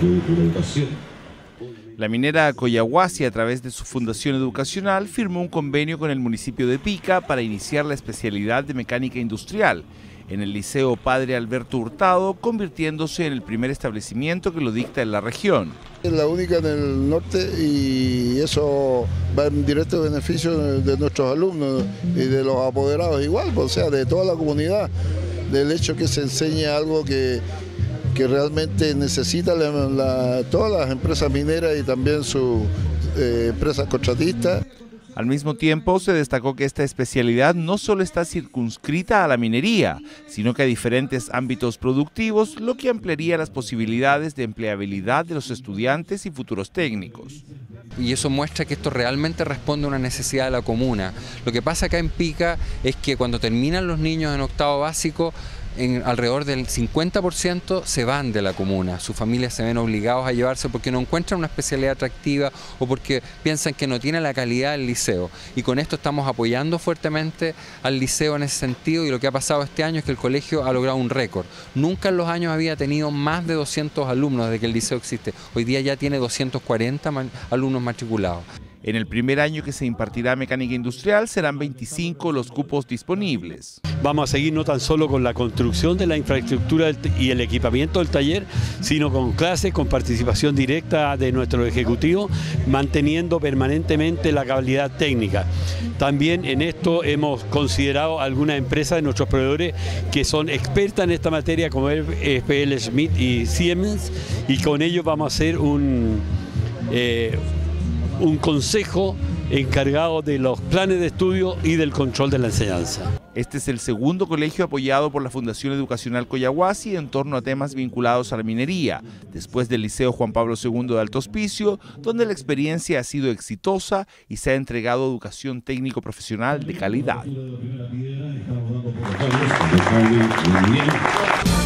La minera Collahuasi, a través de su fundación educacional, firmó un convenio con el municipio de Pica para iniciar la especialidad de mecánica industrial en el Liceo Padre Alberto Hurtado, convirtiéndose en el primer establecimiento que lo dicta en la región. Es la única en el norte y eso va en directo beneficio de nuestros alumnos y de los apoderados igual, o sea, de toda la comunidad, del hecho que se enseñe algo que realmente necesita todas las empresas mineras y también sus empresas contratistas. Al mismo tiempo, se destacó que esta especialidad no solo está circunscrita a la minería, sino que a diferentes ámbitos productivos, lo que ampliaría las posibilidades de empleabilidad de los estudiantes y futuros técnicos. Y eso muestra que esto realmente responde a una necesidad de la comuna. Lo que pasa acá en Pica es que cuando terminan los niños en octavo básico, alrededor del 50% se van de la comuna, sus familias se ven obligados a llevarse porque no encuentran una especialidad atractiva o porque piensan que no tiene la calidad del liceo. Y con esto estamos apoyando fuertemente al liceo en ese sentido, y lo que ha pasado este año es que el colegio ha logrado un récord. Nunca en los años había tenido más de 200 alumnos desde que el liceo existe. Hoy día ya tiene 240 alumnos matriculados. En el primer año que se impartirá mecánica industrial serán 25 los cupos disponibles. Vamos a seguir no tan solo con la construcción de la infraestructura y el equipamiento del taller, sino con clases, con participación directa de nuestro ejecutivo, manteniendo permanentemente la calidad técnica. También en esto hemos considerado algunas empresas de nuestros proveedores que son expertas en esta materia, como FL Schmidt y Siemens, y con ellos vamos a hacer un consejo encargado de los planes de estudio y del control de la enseñanza. Este es el segundo colegio apoyado por la Fundación Educacional Collahuasi en torno a temas vinculados a la minería, después del Liceo Juan Pablo II de Alto Hospicio, donde la experiencia ha sido exitosa y se ha entregado educación técnico-profesional de calidad.